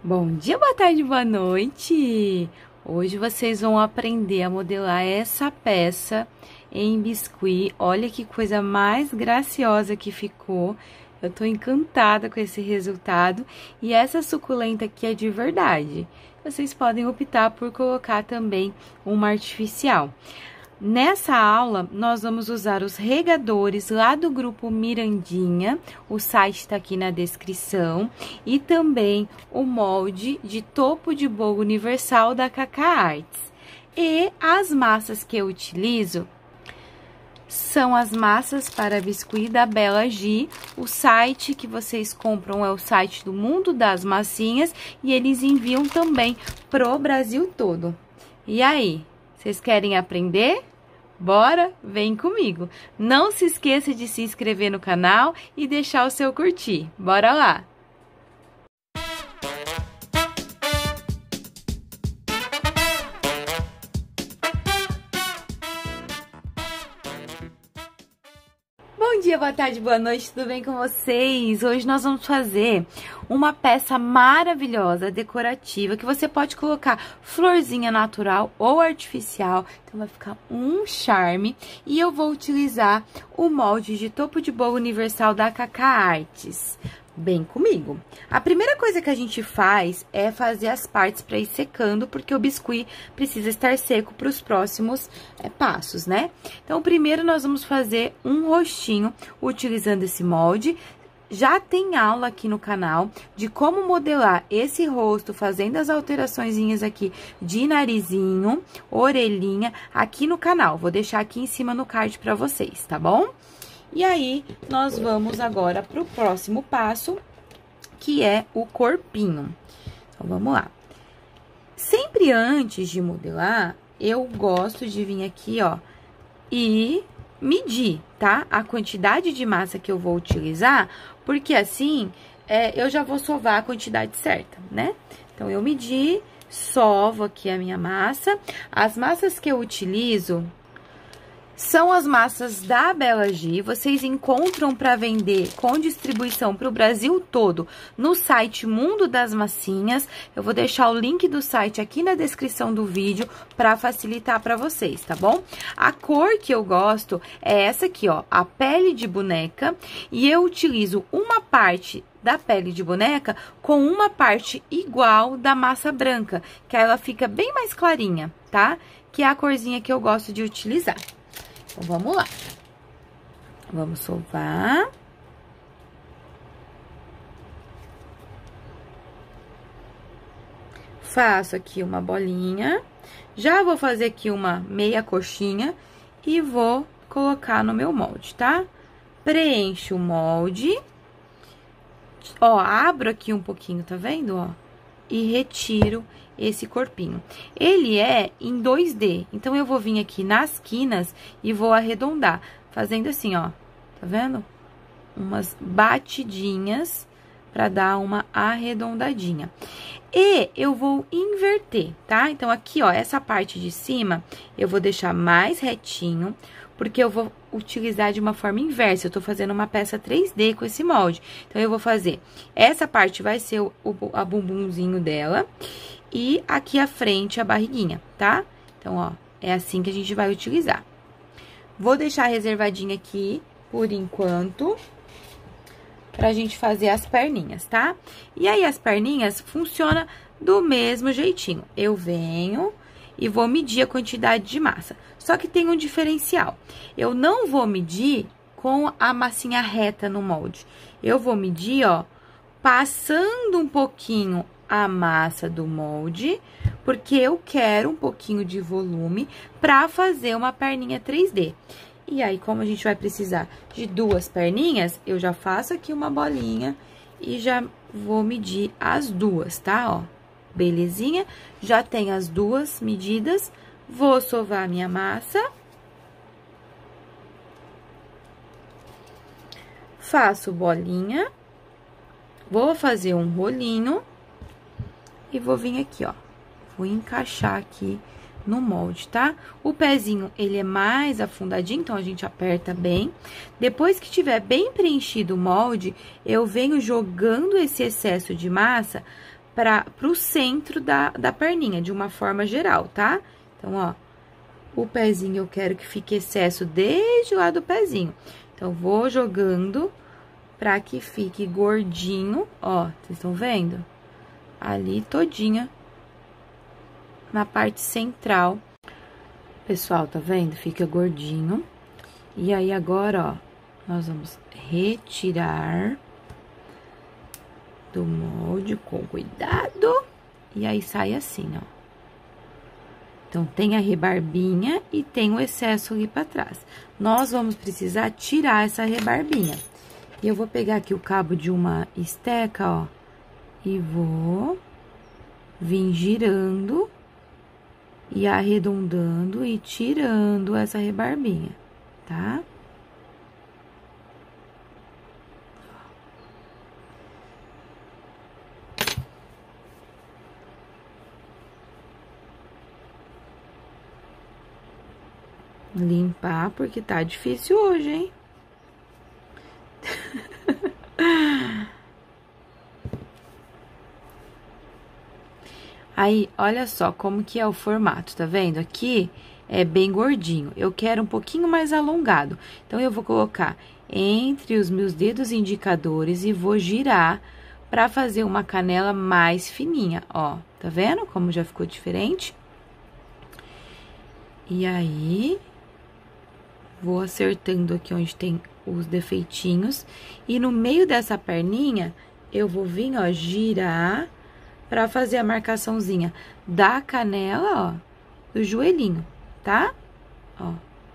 Bom dia, boa tarde, boa noite! Hoje vocês vão aprender a modelar essa peça em biscuit. Olha que coisa mais graciosa que ficou. Eu tô encantada com esse resultado. E essa suculenta aqui é de verdade. Vocês podem optar por colocar também uma artificial. Nessa aula, nós vamos usar os regadores lá do grupo Mirandinha, o site está aqui na descrição, e também o molde de topo de bolo universal da Kaká Artes. E as massas que eu utilizo são as massas para biscuit da Bela Gi. O site que vocês compram é o site do Mundo das Massinhas e eles enviam também pro Brasil todo. E aí? Vocês querem aprender? Bora? Vem comigo! Não se esqueça de se inscrever no canal e deixar o seu curtir. Bora lá! Bom dia, boa tarde, boa noite, tudo bem com vocês? Hoje nós vamos fazer uma peça maravilhosa, decorativa, que você pode colocar florzinha natural ou artificial, então vai ficar um charme. E eu vou utilizar o molde de topo de bolo universal da Kaká Artes. Bem comigo. A primeira coisa que a gente faz é fazer as partes para ir secando, porque o biscuit precisa estar seco para os próximos passos, né? Então, primeiro nós vamos fazer um rostinho utilizando esse molde. Já tem aula aqui no canal de como modelar esse rosto, fazendo as alteraçõezinhas aqui de narizinho, orelhinha, aqui no canal. Vou deixar aqui em cima no card para vocês, tá bom? E aí, nós vamos agora para o próximo passo, que é o corpinho. Então, vamos lá. Sempre antes de modelar, eu gosto de vir aqui, ó, e medir, tá? A quantidade de massa que eu vou utilizar, porque assim, eu já vou sovar a quantidade certa, né? Então, eu medi, sovo aqui a minha massa. As massas que eu utilizo são as massas da Bela Gi, vocês encontram para vender com distribuição para o Brasil todo no site Mundo das Massinhas. Eu vou deixar o link do site aqui na descrição do vídeo para facilitar para vocês, tá bom? A cor que eu gosto é essa aqui, ó, a pele de boneca, e eu utilizo uma parte da pele de boneca com uma parte igual da massa branca, que ela fica bem mais clarinha, tá? Que é a corzinha que eu gosto de utilizar. Então, vamos lá. Vamos sovar. Faço aqui uma bolinha. Já vou fazer aqui uma meia coxinha e vou colocar no meu molde, tá? Preencho o molde. Ó, abro aqui um pouquinho, tá vendo, ó? E retiro esse corpinho. Ele é em 2D, então eu vou vir aqui nas quinas e vou arredondar, fazendo assim, ó, tá vendo? Umas batidinhas pra dar uma arredondadinha. E eu vou inverter, tá? Então, aqui, ó, essa parte de cima, eu vou deixar mais retinho, porque eu vou utilizar de uma forma inversa. Eu tô fazendo uma peça 3D com esse molde. Então, eu vou fazer... Essa parte vai ser a bumbumzinho dela. E aqui à frente, a barriguinha, tá? Então, ó, é assim que a gente vai utilizar. Vou deixar reservadinha aqui, por enquanto, pra gente fazer as perninhas, tá? E aí, as perninhas funcionam do mesmo jeitinho. Eu venho e vou medir a quantidade de massa. Só que tem um diferencial. Eu não vou medir com a massinha reta no molde. Eu vou medir, ó, passando um pouquinho a massa do molde, porque eu quero um pouquinho de volume pra fazer uma perninha 3D. E aí, como a gente vai precisar de duas perninhas, eu já faço aqui uma bolinha e já vou medir as duas, tá? Ó, belezinha? Já tem as duas medidas. Vou sovar a minha massa. Faço bolinha. Vou fazer um rolinho. E vou vir aqui, ó. Vou encaixar aqui no molde, tá? O pezinho, ele é mais afundadinho, então a gente aperta bem. Depois que tiver bem preenchido o molde, eu venho jogando esse excesso de massa pro centro da perninha, de uma forma geral, tá? Então, ó, o pezinho eu quero que fique excesso desde o lado do pezinho. Então, vou jogando pra que fique gordinho, ó, vocês estão vendo? Ali todinha na parte central. Pessoal, tá vendo? Fica gordinho. E aí, agora, ó, nós vamos retirar do molde com cuidado. E aí, sai assim, ó. Então, tem a rebarbinha e tem o excesso ali pra trás. Nós vamos precisar tirar essa rebarbinha. E eu vou pegar aqui o cabo de uma esteca, ó, e vou vir girando e arredondando e tirando essa rebarbinha, tá? Limpar, porque tá difícil hoje, hein? Aí, olha só como que é o formato, tá vendo? Aqui é bem gordinho. Eu quero um pouquinho mais alongado. Então, eu vou colocar entre os meus dedos indicadores e vou girar pra fazer uma canela mais fininha, ó. Tá vendo como já ficou diferente? E aí, vou acertando aqui onde tem os defeitinhos. E no meio dessa perninha, eu vou vir, ó, girar pra fazer a marcaçãozinha da canela, ó, do joelhinho, tá? Ó.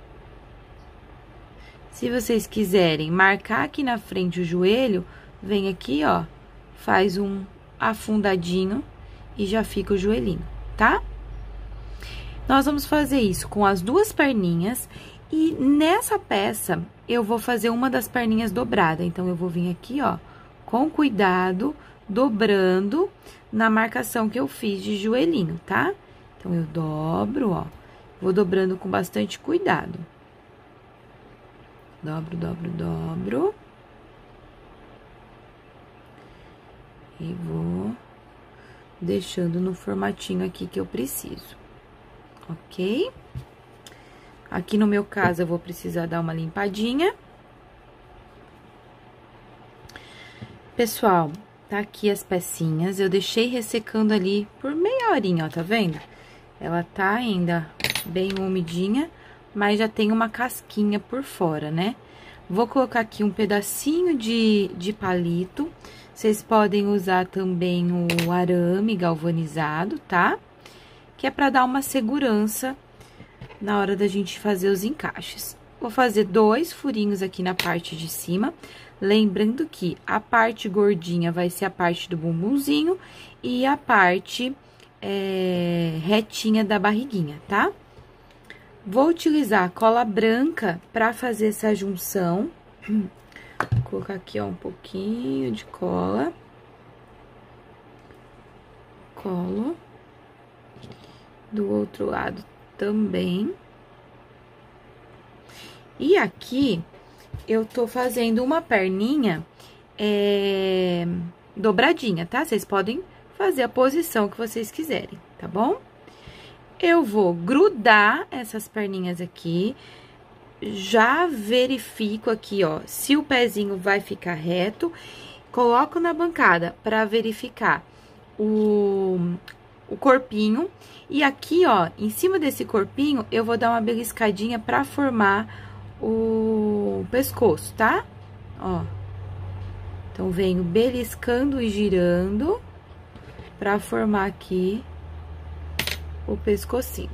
Se vocês quiserem marcar aqui na frente o joelho, vem aqui, ó, faz um afundadinho e já fica o joelhinho, tá? Nós vamos fazer isso com as duas perninhas e nessa peça eu vou fazer uma das perninhas dobrada. Então, eu vou vir aqui, ó, com cuidado, dobrando na marcação que eu fiz de joelhinho, tá? Então, eu dobro, ó, vou dobrando com bastante cuidado. Dobro, dobro, dobro. E vou deixando no formatinho aqui que eu preciso, ok? Aqui no meu caso, eu vou precisar dar uma limpadinha. Pessoal, tá aqui as pecinhas, eu deixei ressecando ali por meia horinha, ó, tá vendo? Ela tá ainda bem umidinha, mas já tem uma casquinha por fora, né? Vou colocar aqui um pedacinho de palito. Vocês podem usar também o arame galvanizado, tá? Que é pra dar uma segurança na hora da gente fazer os encaixes. Vou fazer 2 furinhos aqui na parte de cima, lembrando que a parte gordinha vai ser a parte do bumbumzinho e a parte retinha da barriguinha, tá? Vou utilizar cola branca pra fazer essa junção. Vou colocar aqui, ó, um pouquinho de cola. Colo. Do outro lado também. E aqui, eu tô fazendo uma perninha dobradinha, tá? Vocês podem fazer a posição que vocês quiserem, tá bom? Eu vou grudar essas perninhas aqui, já verifico aqui, ó, se o pezinho vai ficar reto, coloco na bancada pra verificar o corpinho. E aqui, ó, em cima desse corpinho, eu vou dar uma beliscadinha pra formar o pescoço, tá? Ó. Então, venho beliscando e girando pra formar aqui o pescocinho.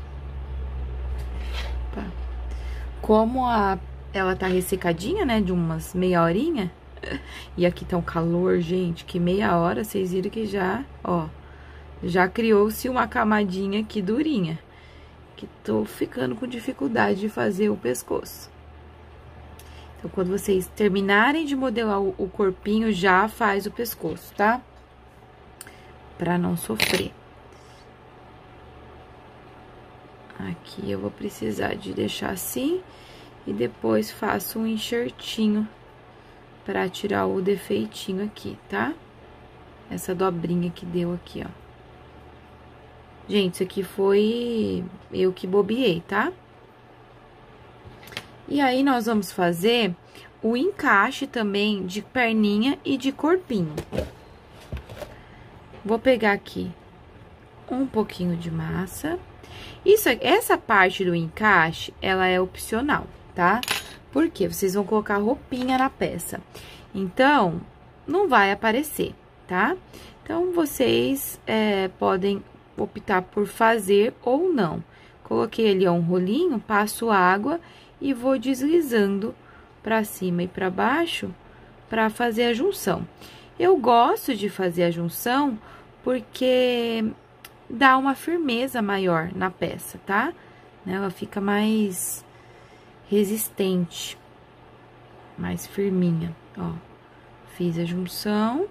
Tá. Como ela tá ressecadinha, né, de umas meia horinha, e aqui tá um calor, gente, que meia hora, vocês viram que já, ó, já criou-se uma camadinha aqui durinha, que tô ficando com dificuldade de fazer o pescoço. Então, quando vocês terminarem de modelar o corpinho, já faz o pescoço, tá? Pra não sofrer. Aqui eu vou precisar de deixar assim e depois faço um enxertinho pra tirar o defeitinho aqui, tá? essa dobrinha que deu aqui, ó. Gente, isso aqui foi eu que bobeei, tá? E aí, nós vamos fazer o encaixe também de perninha e de corpinho. Vou pegar aqui um pouquinho de massa. Essa parte do encaixe, ela é opcional, tá? Porque vocês vão colocar roupinha na peça. Então, não vai aparecer, tá? Então, vocês podem optar por fazer ou não. Coloquei ali, ó, um rolinho, passo água e vou deslizando pra cima e pra baixo pra fazer a junção. Eu gosto de fazer a junção porque dá uma firmeza maior na peça, tá? Ela fica mais resistente, mais firminha, ó. Fiz a junção.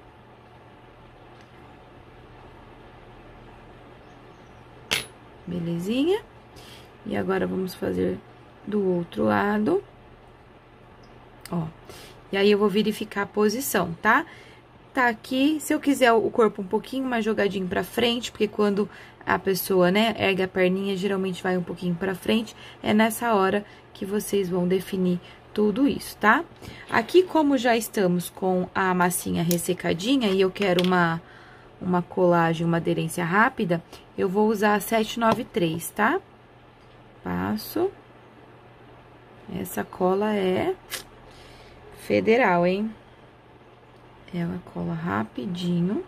Belezinha? E agora, vamos fazer do outro lado, ó. E aí, eu vou verificar a posição, tá? Tá aqui, se eu quiser o corpo um pouquinho mais jogadinho pra frente, porque quando a pessoa, né, ergue a perninha, geralmente vai um pouquinho pra frente, é nessa hora que vocês vão definir tudo isso, tá? Aqui, como já estamos com a massinha ressecadinha e eu quero uma colagem, uma aderência rápida, eu vou usar a 793, tá? Passo. Essa cola é federal, hein? Ela cola rapidinho.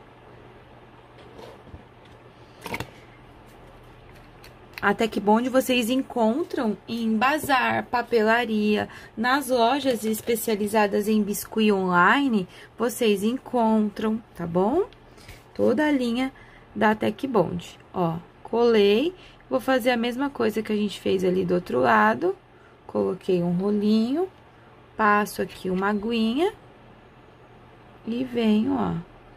Até que bom vocês encontram em bazar, papelaria, nas lojas especializadas em biscuit online, vocês encontram, tá bom? Toda a linha da Tec Bond. Ó, colei, vou fazer a mesma coisa que a gente fez ali do outro lado. Coloquei um rolinho, passo aqui uma aguinha e venho, ó,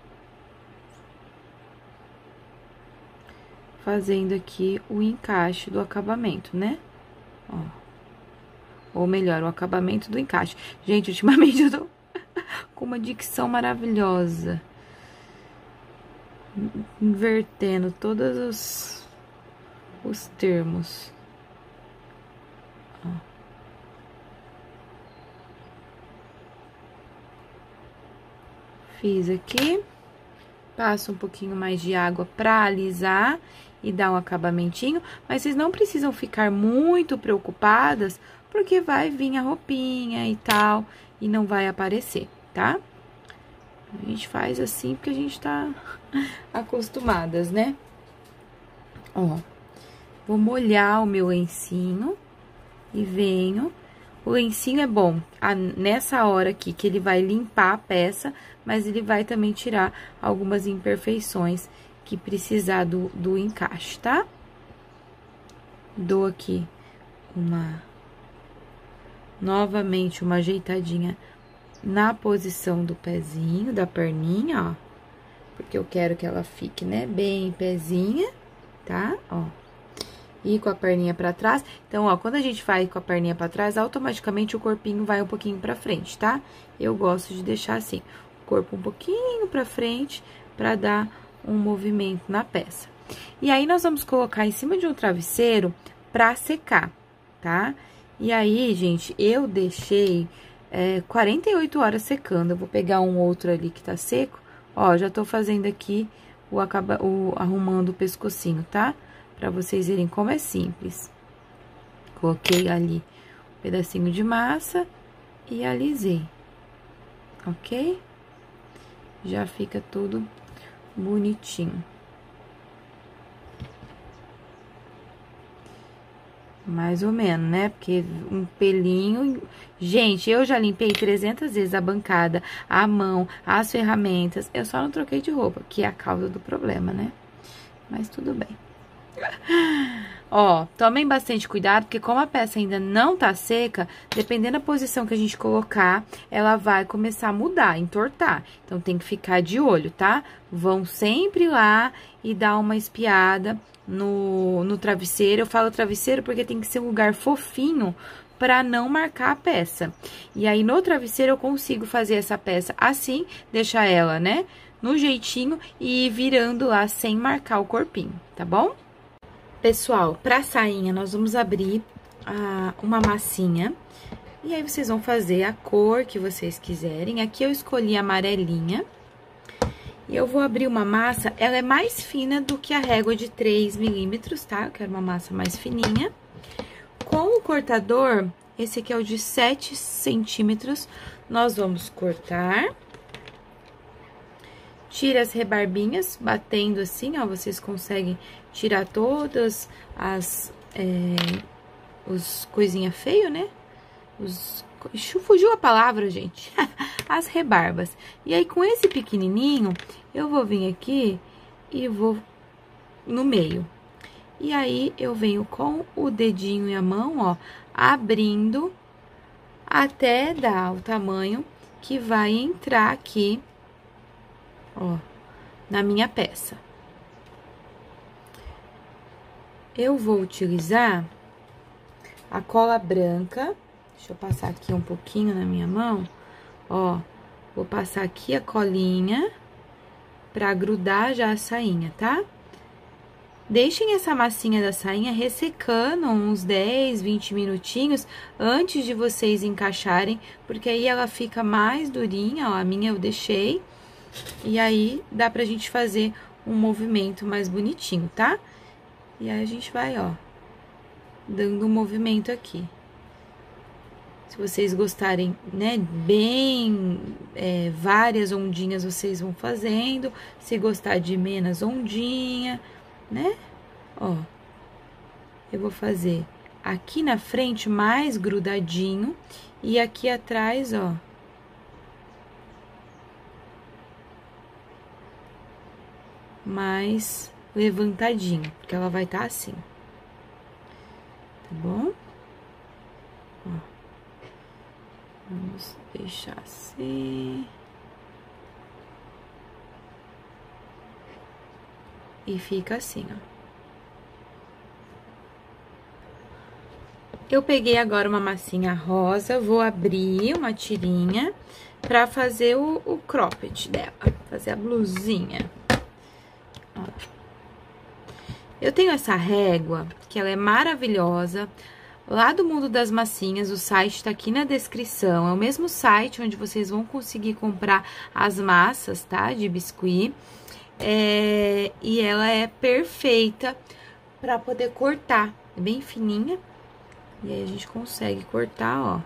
fazendo aqui o encaixe do acabamento, né? Ó. Ou melhor, o acabamento do encaixe. Gente, ultimamente eu tô com uma dicção maravilhosa. Invertendo todos os termos. Ó. Fiz aqui. Passo um pouquinho mais de água pra alisar e dar um acabamentinho. Mas vocês não precisam ficar muito preocupadas, porque vai vir a roupinha e tal, e não vai aparecer, tá? A gente faz assim porque a gente tá acostumadas, né? Ó, vou molhar o meu lencinho e venho. O lencinho é bom nessa hora aqui, que ele vai limpar a peça, mas ele vai também tirar algumas imperfeições que precisar do encaixe, tá? Dou aqui novamente uma ajeitadinha na posição do pezinho, da perninha, ó. Porque eu quero que ela fique, né, bem pezinha, tá? Ó. E com a perninha pra trás. Então, ó, quando a gente vai com a perninha pra trás, automaticamente o corpinho vai um pouquinho pra frente, tá? Eu gosto de deixar assim, o corpo um pouquinho pra frente, pra dar um movimento na peça. E aí, nós vamos colocar em cima de um travesseiro pra secar, tá? E aí, gente, eu deixei 48 horas secando. Eu vou pegar um outro ali que tá seco. Ó, já tô fazendo aqui arrumando o pescocinho, tá? Pra vocês verem como é simples. Coloquei ali um pedacinho de massa e alisei, ok? Já fica tudo bonitinho. Mais ou menos, né? Porque um pelinho... Gente, eu já limpei 300 vezes a bancada, a mão, as ferramentas. Eu só não troquei de roupa, que é a causa do problema, né? Mas tudo bem. Ó, tomem bastante cuidado, porque como a peça ainda não tá seca, dependendo da posição que a gente colocar, ela vai começar a mudar, entortar. Então, tem que ficar de olho, tá? Vão sempre lá e dar uma espiada no travesseiro. Eu falo travesseiro porque tem que ser um lugar fofinho pra não marcar a peça. E aí, no travesseiro, eu consigo fazer essa peça assim, deixar ela, né, no jeitinho e ir virando lá sem marcar o corpinho, tá bom? Pessoal, pra sainha, nós vamos abrir uma massinha. E aí, vocês vão fazer a cor que vocês quiserem. Aqui eu escolhi a amarelinha. E eu vou abrir uma massa, ela é mais fina do que a régua de 3 milímetros, tá? Eu quero uma massa mais fininha. Com o cortador, esse aqui é o de 7 centímetros, nós vamos cortar. Tira as rebarbinhas, batendo assim, ó, vocês conseguem tirar todas os coisinha feio, né? Fugiu a palavra, gente. As rebarbas. E aí, com esse pequenininho, eu vou vir aqui e vou no meio. E aí, eu venho com o dedinho e a mão, ó, abrindo até dar o tamanho que vai entrar aqui, ó, na minha peça. Eu vou utilizar a cola branca. Deixa eu passar aqui um pouquinho na minha mão, ó. Vou passar aqui a colinha pra grudar já a sainha, tá? Deixem essa massinha da sainha ressecando uns 10, 20 minutinhos antes de vocês encaixarem, porque aí ela fica mais durinha, ó. A minha eu deixei. E aí, dá pra gente fazer um movimento mais bonitinho, tá? E aí, a gente vai, ó, dando um movimento aqui. Se vocês gostarem, né, bem, várias ondinhas, vocês vão fazendo. Se gostar de menos ondinha, né? Ó, eu vou fazer aqui na frente mais grudadinho e aqui atrás, ó, mais levantadinho, porque ela vai estar assim, tá bom? Ó. Vamos deixar assim. E fica assim, ó. Eu peguei agora uma massinha rosa, vou abrir uma tirinha pra fazer o cropped dela, fazer a blusinha. Ó. Eu tenho essa régua, que ela é maravilhosa, lá do Mundo das Massinhas. O site tá aqui na descrição, é o mesmo site onde vocês vão conseguir comprar as massas, tá, de biscuit. E ela é perfeita pra poder cortar, é bem fininha. E aí, a gente consegue cortar, ó.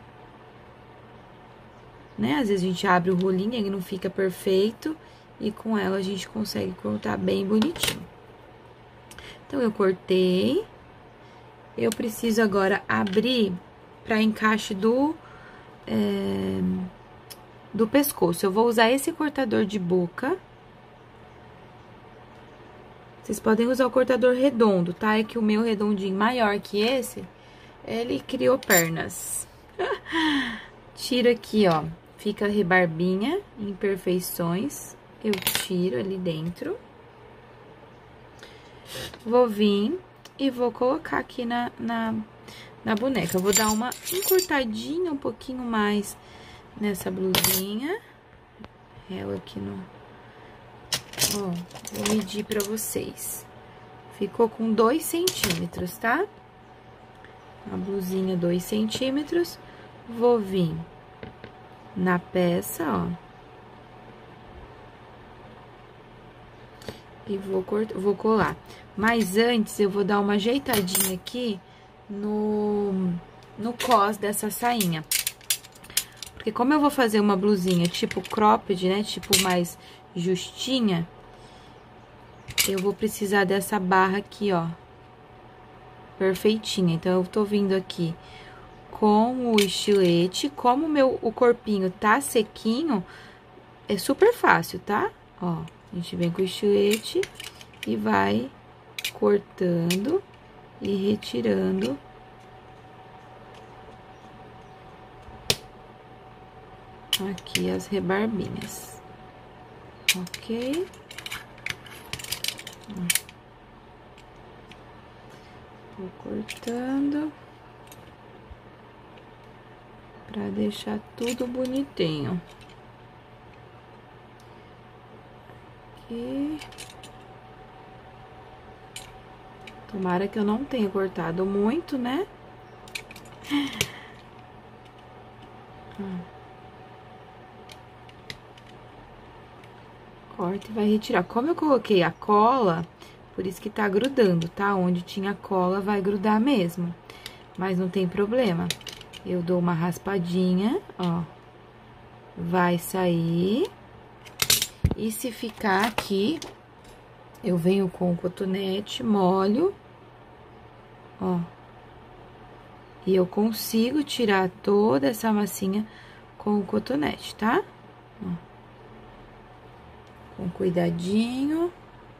Né? Às vezes, a gente abre o rolinho, ele não fica perfeito. E com ela, a gente consegue cortar bem bonitinho. Então, eu cortei. Eu preciso agora abrir pra encaixe do pescoço. Eu vou usar esse cortador de boca. Vocês podem usar o cortador redondo, tá? É que o meu redondinho maior que esse, ele criou pernas. Tiro aqui, ó. Fica a rebarbinha, imperfeições. Eu tiro ali dentro. Vou vir e vou colocar aqui na boneca. Eu vou dar uma encurtadinha um pouquinho mais nessa blusinha. Ela aqui no... Ó, vou medir pra vocês. Ficou com 2 centímetros, tá? A blusinha 2 centímetros. Vou vir na peça, ó. E vou colar. Mas antes, eu vou dar uma ajeitadinha aqui no cós dessa sainha. Porque como eu vou fazer uma blusinha tipo cropped, né? Tipo mais justinha, eu vou precisar dessa barra aqui, ó. Perfeitinha. Então, eu tô vindo aqui com o estilete. Como o corpinho tá sequinho, é super fácil, tá? Ó, a gente vem com o estilete e vai cortando e retirando aqui as rebarbinhas. Ok? Vou cortando pra deixar tudo bonitinho. E... tomara que eu não tenha cortado muito, né? Corta e vai retirar. Como eu coloquei a cola, por isso que tá grudando, tá? Onde tinha cola vai grudar mesmo. Mas não tem problema. Eu dou uma raspadinha, ó. Vai sair. E se ficar aqui, eu venho com o cotonete, molho, ó. E eu consigo tirar toda essa massinha com o cotonete, tá? Ó. Com cuidadinho.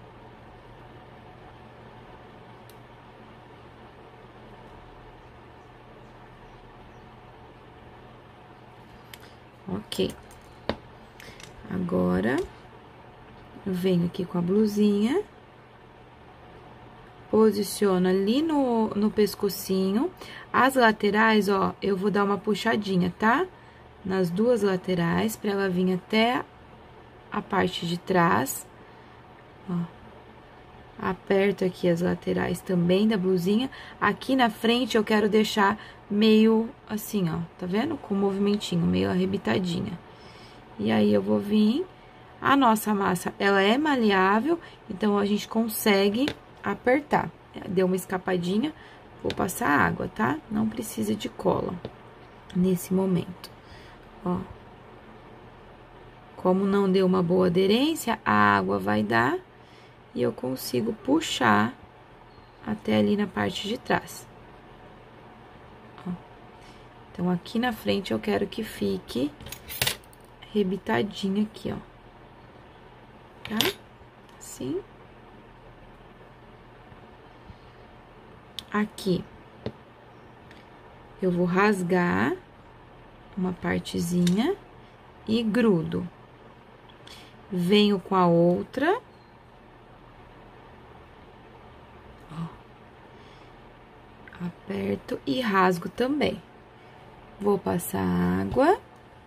Ok. Agora, eu venho aqui com a blusinha. Posiciono ali no pescocinho. As laterais, ó, eu vou dar uma puxadinha, tá? Nas duas laterais, pra ela vir até a parte de trás. Ó. Aperto aqui as laterais também da blusinha. Aqui na frente eu quero deixar meio assim, ó, tá vendo? Com um movimentinho, meio arrebitadinha. E aí, eu vou vir... A nossa massa, ela é maleável, então a gente consegue apertar. Deu uma escapadinha, vou passar água, tá? Não precisa de cola nesse momento, ó. Como não deu uma boa aderência, a água vai dar e eu consigo puxar até ali na parte de trás. Ó. Então, aqui na frente eu quero que fique arrebitadinho aqui, ó. Tá? Assim. Aqui, eu vou rasgar uma partezinha e grudo. Venho com a outra. Ó. Aperto e rasgo também. Vou passar água.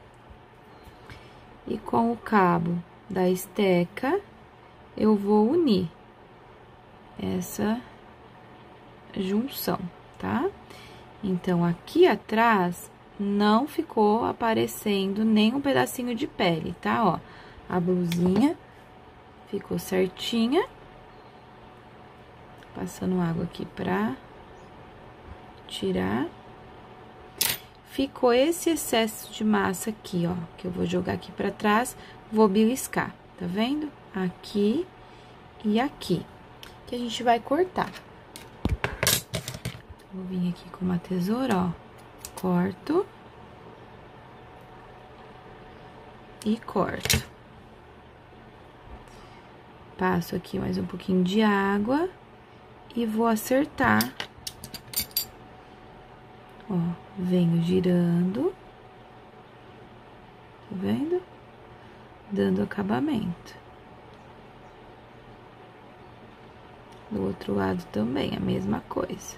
E com o cabo da esteca, eu vou unir essa junção, tá? Então, aqui atrás não ficou aparecendo nem um pedacinho de pele, tá? Ó, a blusinha ficou certinha. Passando água aqui pra tirar. Ficou esse excesso de massa aqui, ó, que eu vou jogar aqui pra trás, vou beliscar, tá vendo? Aqui e aqui, que a gente vai cortar. Vou vir aqui com uma tesoura, ó, corto e corto. Passo aqui mais um pouquinho de água e vou acertar. Ó, venho girando, tá vendo? Dando acabamento. Do outro lado também, a mesma coisa.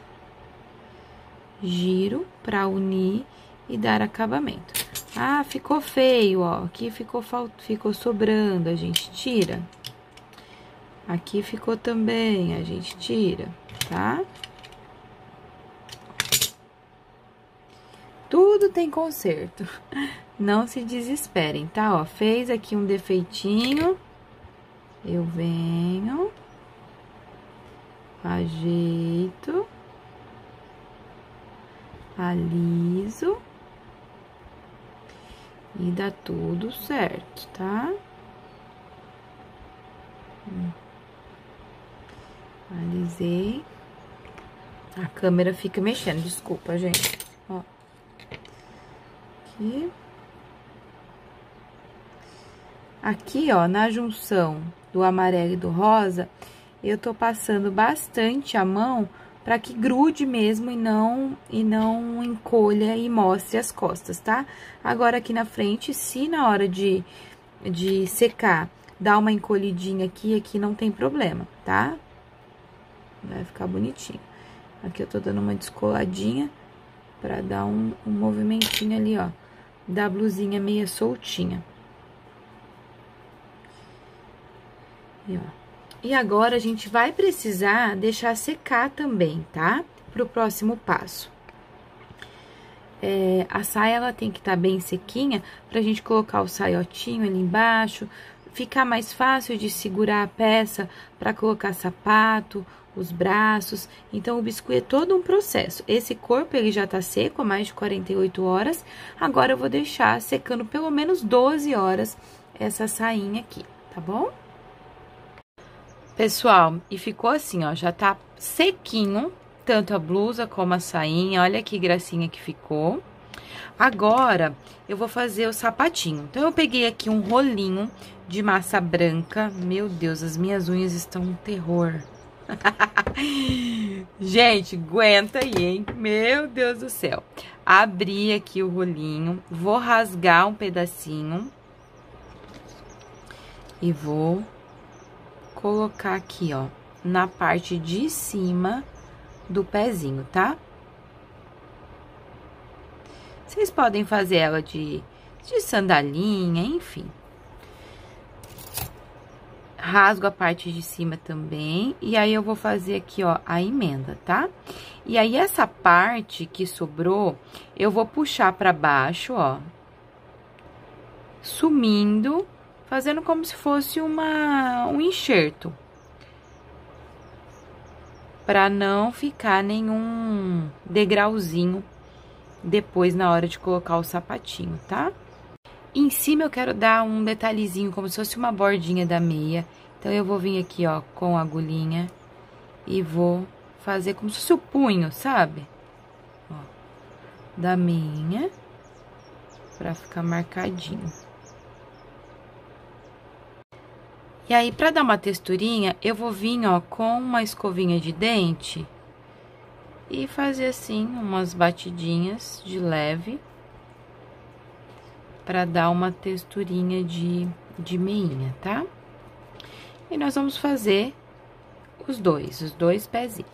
Giro pra unir e dar acabamento. Ah, ficou feio, ó. Aqui ficou sobrando, a gente tira. Aqui ficou também, a gente tira, tá? Tudo tem conserto. Não se desesperem, tá? Ó, fez aqui um defeitinho. Eu venho, ajeito, aliso e dá tudo certo, tá? Alisei. A câmera fica mexendo, desculpa, gente. Ó. Aqui. Aqui, ó, na junção do amarelo e do rosa, eu tô passando bastante a mão pra que grude mesmo e não encolha e mostre as costas, tá? Agora, aqui na frente, se na hora de secar, dá uma encolhidinha aqui não tem problema, tá? Vai ficar bonitinho. Aqui eu tô dando uma descoladinha pra dar um movimentinho ali, ó, da blusinha meia soltinha. E agora, a gente vai precisar deixar secar também, tá? Pro próximo passo. A saia, ela tem que estar bem sequinha pra gente colocar o saiotinho ali embaixo. Ficar mais fácil de segurar a peça pra colocar sapato, os braços. Então, o biscuit é todo um processo. Esse corpo, ele já tá seco há mais de 48 horas. Agora, eu vou deixar secando pelo menos 12 horas essa sainha aqui, tá bom? Pessoal, e ficou assim, ó, já tá sequinho, tanto a blusa como a sainha, olha que gracinha que ficou. Agora, eu vou fazer o sapatinho. Então, eu peguei aqui um rolinho de massa branca. Meu Deus, as minhas unhas estão um terror. Gente, aguenta aí, hein? Meu Deus do céu. Abri aqui o rolinho, vou rasgar um pedacinho. E vou colocar aqui, ó, na parte de cima do pezinho, tá? Vocês podem fazer ela de sandalinha, enfim. Rasgo a parte de cima também, e aí eu vou fazer aqui, ó, a emenda, tá? E aí, essa parte que sobrou, eu vou puxar pra baixo, ó, sumindo, fazendo como se fosse um enxerto. Pra não ficar nenhum degrauzinho depois na hora de colocar o sapatinho, tá? Em cima eu quero dar um detalhezinho, como se fosse uma bordinha da meia. Então, eu vou vir aqui, ó, com a agulhinha e vou fazer como se fosse o punho, sabe? Ó, da meia, pra ficar marcadinho. E aí, pra dar uma texturinha, eu vou vir, ó, com uma escovinha de dente e fazer assim, umas batidinhas de leve, pra dar uma texturinha de meinha, tá? E nós vamos fazer os dois pezinhos.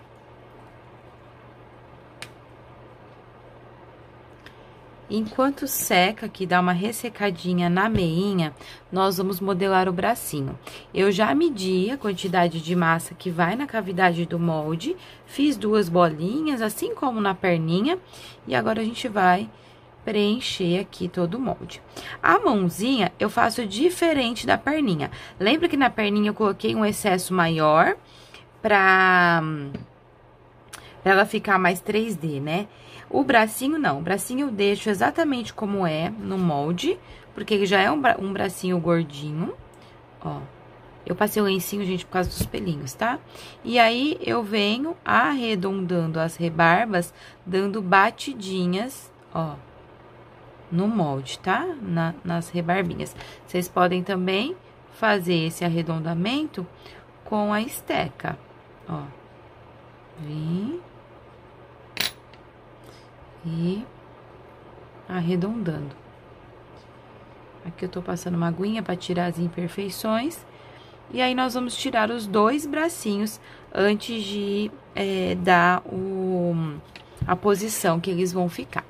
Enquanto seca, que dá uma ressecadinha na meinha, nós vamos modelar o bracinho. Eu já medi a quantidade de massa que vai na cavidade do molde, fiz 2 bolinhas, assim como na perninha, e agora a gente vai preencher aqui todo o molde. A mãozinha eu faço diferente da perninha. Lembra que na perninha eu coloquei um excesso maior pra ela ficar mais 3D, né? O bracinho não, o bracinho eu deixo exatamente como é no molde, porque ele já é um bracinho gordinho, ó. Eu passei o lencinho, gente, por causa dos pelinhos, tá? E aí, eu venho arredondando as rebarbas, dando batidinhas, ó, no molde, tá? Nas rebarbinhas. Vocês podem também fazer esse arredondamento com a esteca, ó. Vim e arredondando. Aqui eu tô passando uma aguinha pra tirar as imperfeições. E aí, nós vamos tirar os 2 bracinhos antes de dar a posição que eles vão ficar.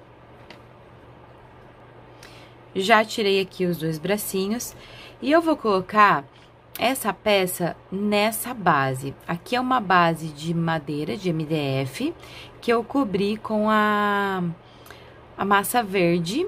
Já tirei aqui os 2 bracinhos e eu vou colocar essa peça nessa base. Aqui é uma base de madeira, de MDF, que eu cobri com a massa verde.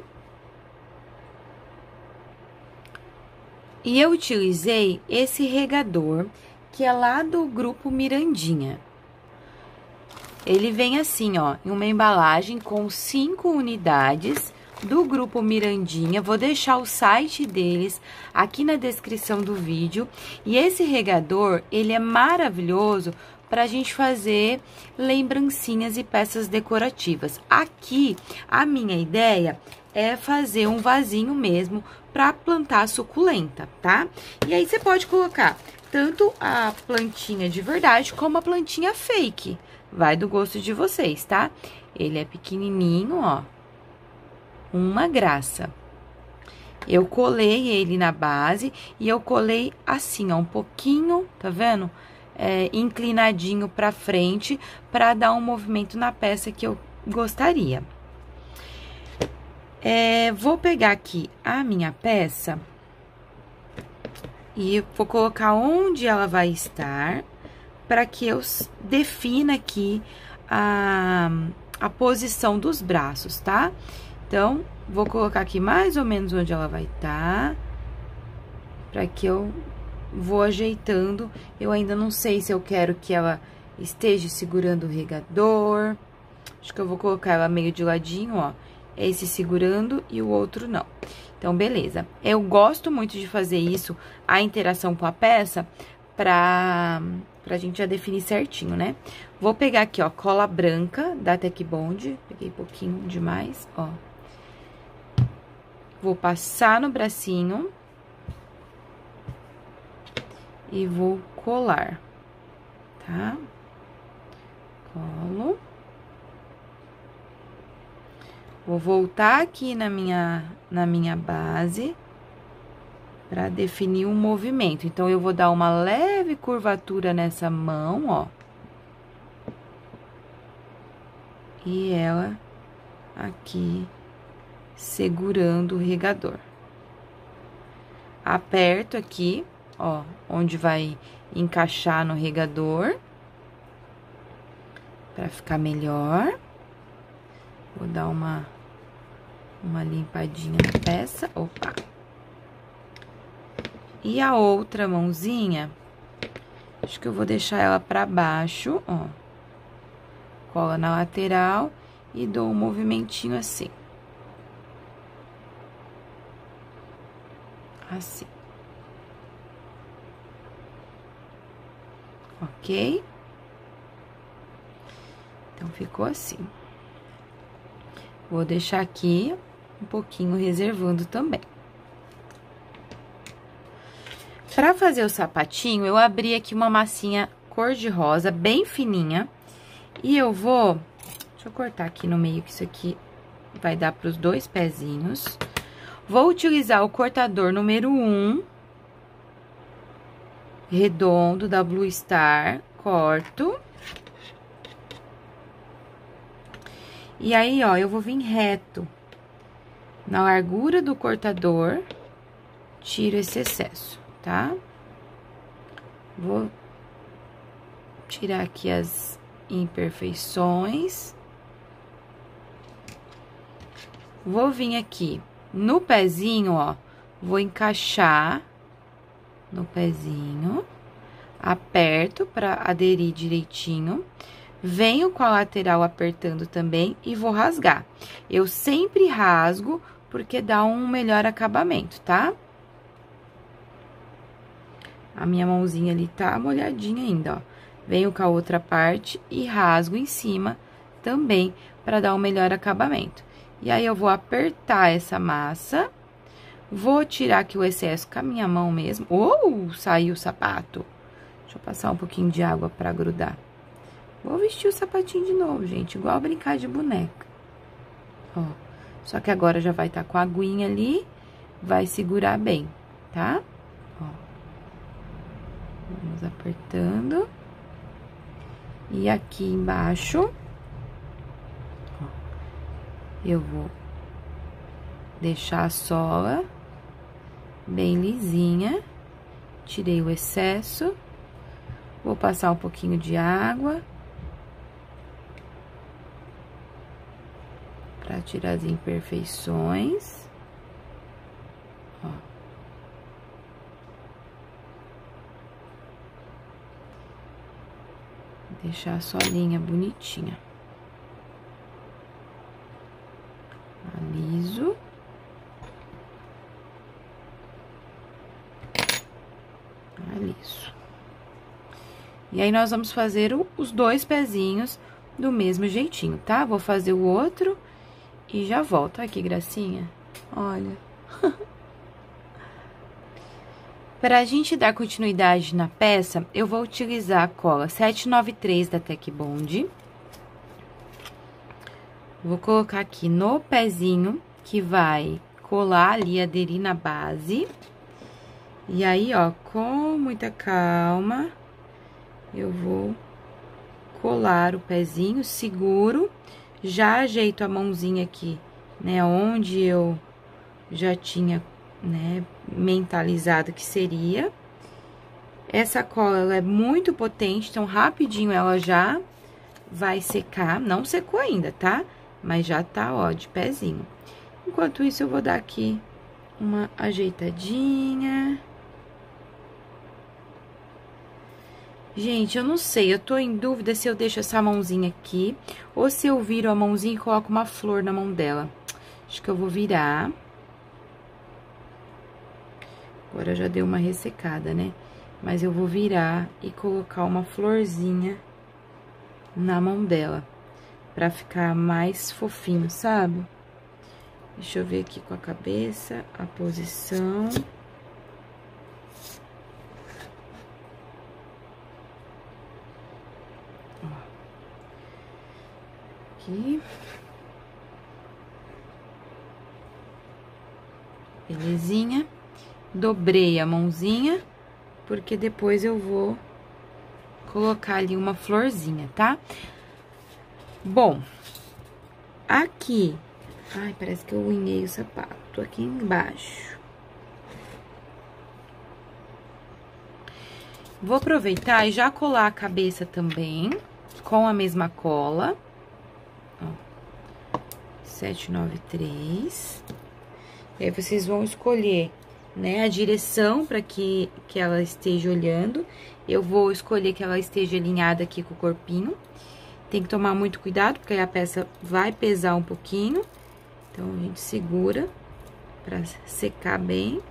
E eu utilizei esse regador, que é lá do grupo Mirandinha. Ele vem assim, ó, em uma embalagem com 5 unidades do grupo Mirandinha. Vou deixar o site deles aqui na descrição do vídeo. E esse regador, ele é maravilhoso pra gente fazer lembrancinhas e peças decorativas. Aqui, a minha ideia é fazer um vasinho mesmo pra plantar suculenta, tá? E aí, você pode colocar tanto a plantinha de verdade como a plantinha fake. Vai do gosto de vocês, tá? Ele é pequenininho, ó. Uma graça. Eu colei ele na base e eu colei assim, ó, um pouquinho, tá vendo? Inclinadinho pra frente, pra dar um movimento na peça que eu gostaria. Vou pegar aqui a minha peça E vou colocar onde ela vai estar, para que eu defina aqui a posição dos braços, tá? Então, vou colocar aqui mais ou menos onde ela vai estar, para que eu vou ajeitando. Eu ainda não sei se eu quero que ela esteja segurando o regador. Acho que eu vou colocar ela meio de ladinho, ó. Esse segurando e o outro não. Então, beleza. Eu gosto muito de fazer isso, a interação com a peça, pra gente já definir certinho, né? Vou pegar aqui, ó, cola branca da Tec Bond. Peguei pouquinho demais, ó. Vou passar no bracinho. E vou colar, tá? Colo. Vou voltar aqui na minha base para definir um movimento. Então, eu vou dar uma leve curvatura nessa mão, ó. E ela aqui segurando o regador. Aperto aqui, ó, onde vai encaixar no regador, para ficar melhor. Vou dar uma limpadinha na peça, opa. E a outra mãozinha, acho que eu vou deixar ela para baixo, ó. Cola na lateral e dou um movimentinho assim. Assim. Ok? Então, ficou assim. Vou deixar aqui um pouquinho reservando também. Pra fazer o sapatinho, eu abri aqui uma massinha cor-de-rosa, bem fininha. E eu vou... Deixa eu cortar aqui no meio, que isso aqui vai dar pros 2 pezinhos. Vou utilizar o cortador número 1. Redondo, da Blue Star. Corto. E aí, ó, eu vou vir reto na largura do cortador, tiro esse excesso, tá? Vou tirar aqui as imperfeições. Vou vir aqui no pezinho, ó, vou encaixar no pezinho, aperto pra aderir direitinho. Venho com a lateral apertando também e vou rasgar. Eu sempre rasgo porque dá um melhor acabamento, tá? A minha mãozinha ali tá molhadinha ainda, ó. Venho com a outra parte e rasgo em cima também para dar um melhor acabamento. E aí, eu vou apertar essa massa. Vou tirar aqui o excesso com a minha mão mesmo. Saiu o sapato. Deixa eu passar um pouquinho de água para grudar. Vou vestir o sapatinho de novo, gente, igual brincar de boneca. Ó, só que agora já vai estar com a aguinha ali, vai segurar bem, tá? Ó. Vamos apertando. E aqui embaixo, ó, eu vou deixar a sola bem lisinha. Tirei o excesso. Vou passar um pouquinho de água para tirar as imperfeições. Ó. Deixar a solinha bonitinha. Aliso. Aliso. E aí, nós vamos fazer os 2 pezinhos do mesmo jeitinho, tá? Vou fazer o outro e já volto. Olha que gracinha. Olha. Pra gente dar continuidade na peça, eu vou utilizar a cola 793 da Tec Bond. Vou colocar aqui no pezinho, que vai colar ali, aderir na base. E aí, ó, com muita calma, eu vou colar o pezinho, seguro, já ajeito a mãozinha aqui, né, onde eu já tinha, né, mentalizado que seria. Essa cola, ela é muito potente, então rapidinho ela já vai secar. Não secou ainda, tá? Mas já tá, ó, de pezinho. Enquanto isso, eu vou dar aqui uma ajeitadinha. Gente, eu não sei, eu tô em dúvida se eu deixo essa mãozinha aqui ou se eu viro a mãozinha e coloco uma flor na mão dela. Acho que eu vou virar. Agora já deu uma ressecada, né? Mas eu vou virar e colocar uma florzinha na mão dela, pra ficar mais fofinho, sabe? Deixa eu ver aqui com a cabeça, a posição. Ó. Aqui. Belezinha. Dobrei a mãozinha, porque depois eu vou colocar ali uma florzinha, tá? Bom, aqui... Ai, parece que eu unhei o sapato aqui embaixo. Vou aproveitar e já colar a cabeça também, com a mesma cola. Ó, 793. E aí, vocês vão escolher, né, a direção para que ela esteja olhando. Eu vou escolher que ela esteja alinhada aqui com o corpinho. Tem que tomar muito cuidado, porque aí a peça vai pesar um pouquinho. Então, a gente segura pra secar bem.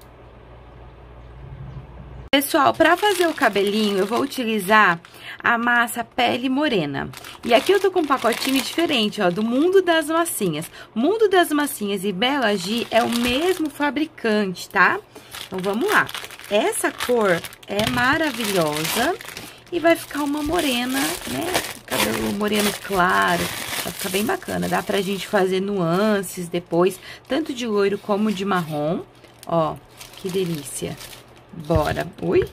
Pessoal, pra fazer o cabelinho, eu vou utilizar a massa Pele Morena. E aqui eu tô com um pacotinho diferente, ó, do Mundo das Massinhas. Mundo das Massinhas e Bela G é o mesmo fabricante, tá? Então, vamos lá. Essa cor é maravilhosa e vai ficar uma morena, né? Cabelo moreno claro. Vai ficar bem bacana, dá pra gente fazer nuances depois, tanto de loiro como de marrom. Ó, que delícia. Bora. Ui!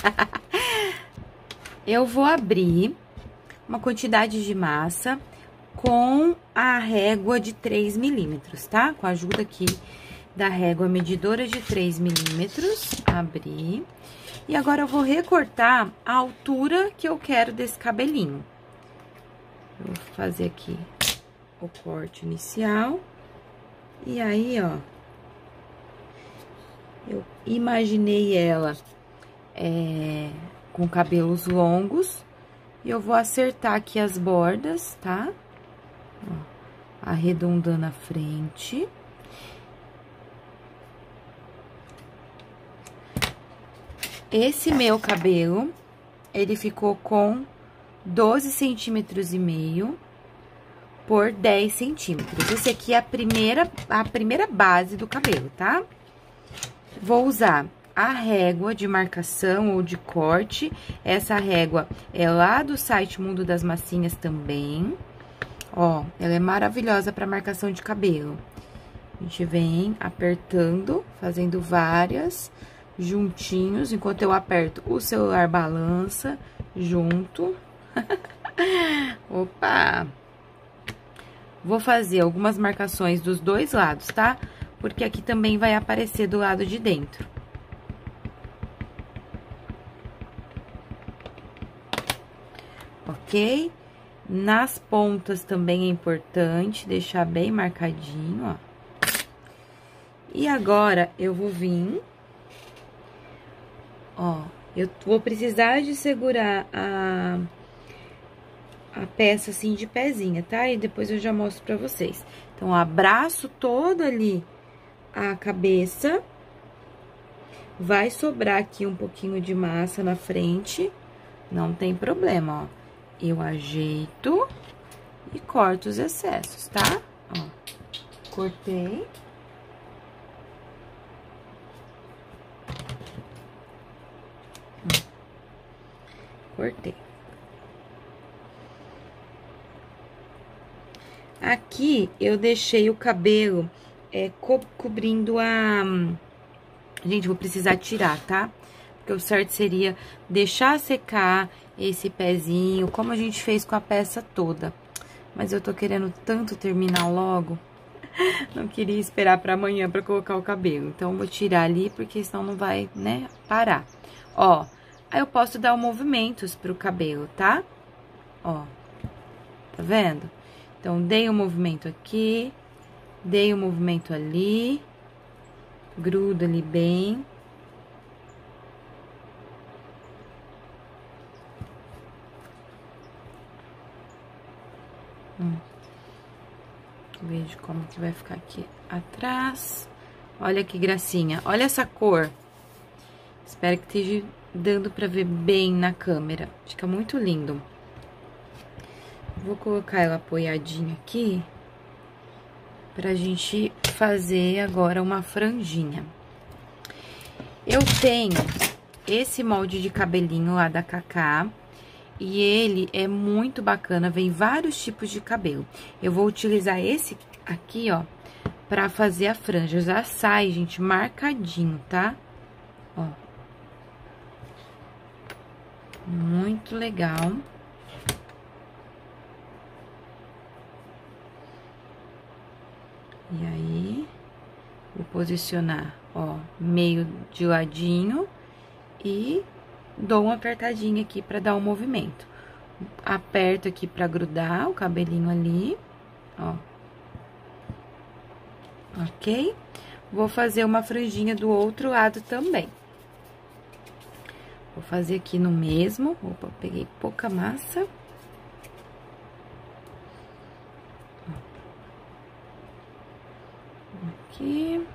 Eu vou abrir uma quantidade de massa com a régua de 3 milímetros, tá? Com a ajuda aqui da régua medidora de 3 milímetros. Abri. E agora eu vou recortar a altura que eu quero desse cabelinho. Vou fazer aqui o corte inicial. E aí, ó, eu imaginei ela com cabelos longos. E eu vou acertar aqui as bordas, tá? Ó, arredondando a frente. Esse meu cabelo, ele ficou com 12 centímetros e meio por 10 centímetros. Esse aqui é a primeira base do cabelo, tá? Vou usar a régua de marcação ou de corte. Essa régua é lá do site Mundo das Massinhas também. Ó, ela é maravilhosa para marcação de cabelo. A gente vem apertando, fazendo várias juntinhos. Enquanto eu aperto, o celular balança junto. Opa! Vou fazer algumas marcações dos dois lados, tá? Porque aqui também vai aparecer do lado de dentro. Ok? Nas pontas também é importante deixar bem marcadinho, ó. E agora, eu vou vir... Ó, eu vou precisar de segurar a peça assim de pezinha, tá? E depois eu já mostro pra vocês. Então, abraço todo ali a cabeça. Vai sobrar aqui um pouquinho de massa na frente. Não tem problema, ó. Eu ajeito e corto os excessos, tá? Ó, cortei. Cortei. Aqui, eu deixei o cabelo cobrindo a... Gente, vou precisar tirar, tá? Porque o certo seria deixar secar esse pezinho, como a gente fez com a peça toda. Mas eu tô querendo tanto terminar logo. Não queria esperar pra amanhã pra colocar o cabelo. Então, eu vou tirar ali, porque senão não vai, né, parar. Ó, Aí eu posso dar movimentos pro cabelo, tá? Ó, tá vendo? Então, dei um movimento aqui, dei um movimento ali, gruda ali bem. Vejo como que vai ficar aqui atrás. Olha que gracinha. Olha essa cor. Espero que esteja dando pra ver bem na câmera. Fica muito lindo. Vou colocar ela apoiadinha aqui. Pra gente fazer agora uma franjinha. Eu tenho esse molde de cabelinho lá da Cacá. E ele é muito bacana, vem vários tipos de cabelo. Eu vou utilizar esse aqui, ó, pra fazer a franja. Já sai, gente, marcadinho, tá? Ó. Muito legal. E aí, vou posicionar, ó, meio de ladinho e dou uma apertadinha aqui pra dar um movimento. Aperto aqui pra grudar o cabelinho ali, ó. Ok? Vou fazer uma franjinha do outro lado também. Vou fazer aqui no mesmo. Opa, peguei pouca massa. Aqui.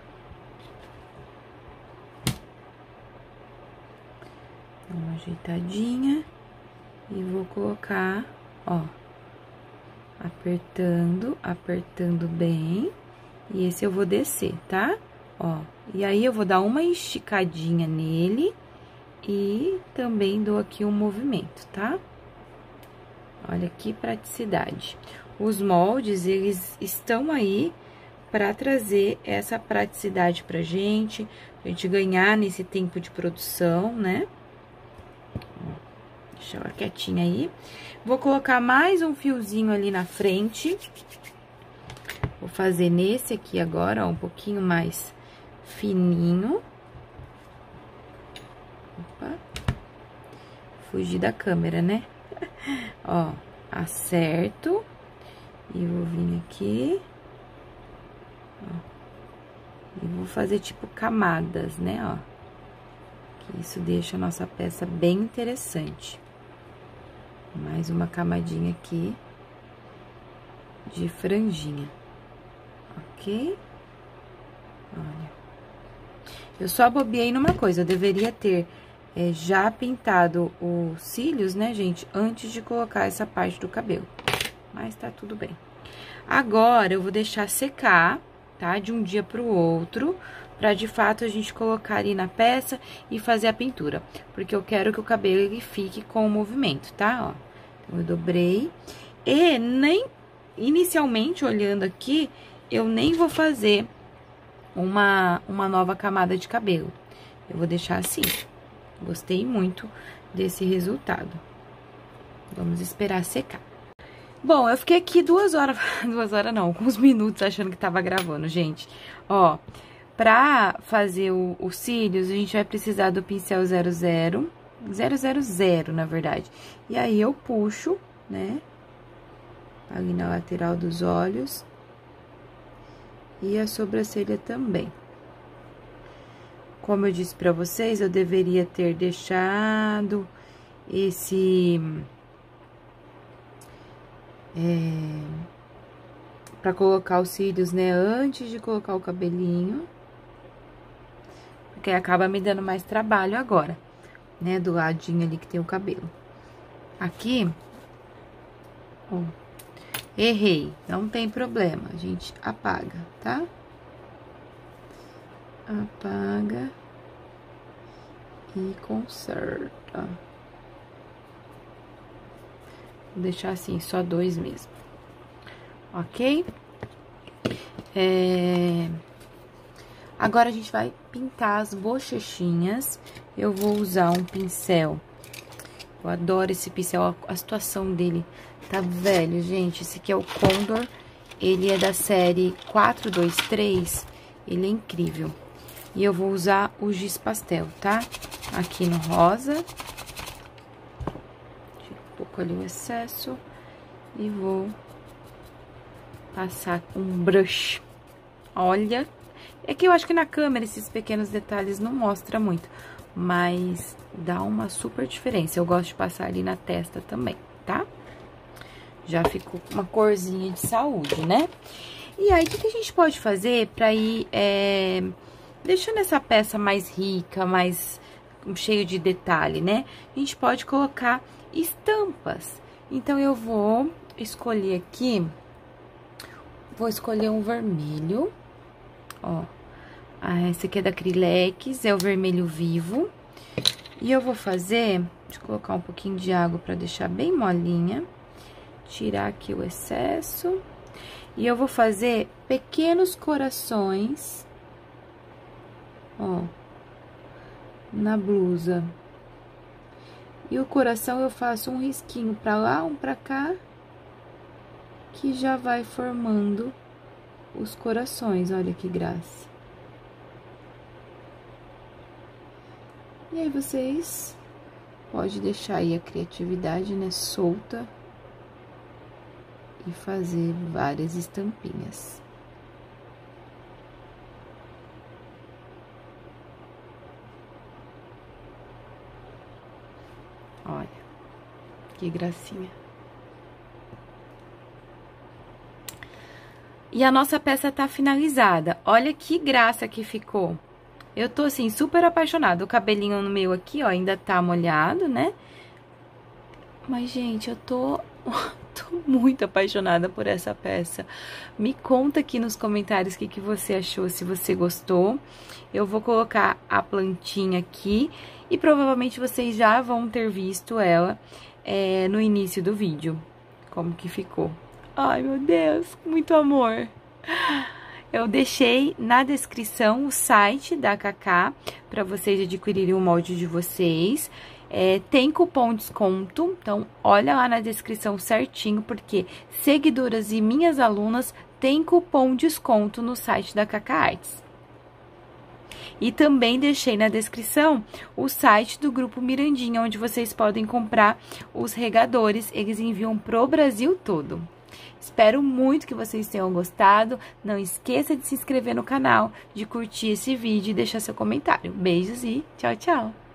Uma ajeitadinha. E vou colocar, ó, apertando, apertando bem. E esse eu vou descer, tá? Ó, e aí eu vou dar uma esticadinha nele e também dou aqui um movimento, tá? Olha que praticidade. Os moldes, eles estão aí para trazer essa praticidade pra gente ganhar nesse tempo de produção, né? Deixa ela quietinha aí. Vou colocar mais um fiozinho ali na frente. Vou fazer nesse aqui agora, ó, um pouquinho mais fininho. Opa. Fugi da câmera, né? Ó, acerto. E vou vir aqui. Ó. E vou fazer tipo camadas, né, ó. Que isso deixa a nossa peça bem interessante. Mais uma camadinha aqui de franjinha. Ok? Olha. Eu só bobeei numa coisa, eu deveria ter já pintado os cílios, né, gente, antes de colocar essa parte do cabelo. Mas tá tudo bem. Agora, eu vou deixar secar, tá? De um dia pro outro, pra de fato a gente colocar ali na peça e fazer a pintura. Porque eu quero que o cabelo ele fique com o movimento, tá? Ó. Então, eu dobrei. E nem, inicialmente, olhando aqui, eu nem vou fazer uma nova camada de cabelo. Eu vou deixar assim. Gostei muito desse resultado. Vamos esperar secar. Bom, eu fiquei aqui 2 horas, 2 horas não, alguns minutos achando que tava gravando, gente. Ó, pra fazer os cílios, a gente vai precisar do pincel 000, na verdade. E aí, eu puxo, né, ali na lateral dos olhos. E a sobrancelha também. Como eu disse pra vocês, eu deveria ter deixado esse... pra colocar os cílios, né, antes de colocar o cabelinho. Porque acaba me dando mais trabalho agora, né, do ladinho ali que tem o cabelo. Aqui, ó, errei, não tem problema, a gente apaga, tá? Apaga e conserta. Vou deixar assim, só 2 mesmo. Ok? Agora, a gente vai pintar as bochechinhas. Eu vou usar um pincel. Eu adoro esse pincel, a situação dele tá velho, gente. Esse aqui é o Condor. Ele é da série 423. Ele é incrível. E eu vou usar o giz pastel, tá? Aqui no rosa. pouco ali o excesso e vou passar com um brush. Olha, é que eu acho que na câmera esses pequenos detalhes não mostra muito, mas dá uma super diferença. Eu gosto de passar ali na testa também, tá? Já ficou uma corzinha de saúde, né? E aí, o que a gente pode fazer pra ir deixando essa peça mais rica, mais cheio de detalhe, né? A gente pode colocar estampas. Então, eu vou escolher aqui, vou escolher um vermelho, ó. Esse aqui é da Acrylex, é o vermelho vivo. E eu vou fazer, deixa eu colocar um pouquinho de água pra deixar bem molinha. Tirar aqui o excesso. E eu vou fazer pequenos corações, ó, na blusa. E o coração eu faço um risquinho pra lá, um pra cá, que já vai formando os corações, olha que graça. E aí, vocês podem deixar aí a criatividade, né, solta. E fazer várias estampinhas. Olha, que gracinha. E a nossa peça tá finalizada. Olha que graça que ficou. Eu tô, assim, super apaixonada. O cabelinho no meio aqui, ó, ainda tá molhado, né? Mas, gente, eu tô muito apaixonada por essa peça. Me conta aqui nos comentários o que você achou, se você gostou. Eu vou colocar a plantinha aqui e provavelmente vocês já vão ter visto ela no início do vídeo. Como que ficou. Ai, meu Deus, muito amor. Eu deixei na descrição o site da Kaká para vocês adquirirem o molde de vocês. Tem cupom de desconto, então olha lá na descrição certinho, porque seguidoras e minhas alunas têm cupom de desconto no site da Kaká Artes. E também deixei na descrição o site do Grupo Mirandinha, onde vocês podem comprar os regadores, eles enviam pro Brasil todo. Espero muito que vocês tenham gostado, não esqueça de se inscrever no canal, de curtir esse vídeo e deixar seu comentário. Beijos e tchau, tchau!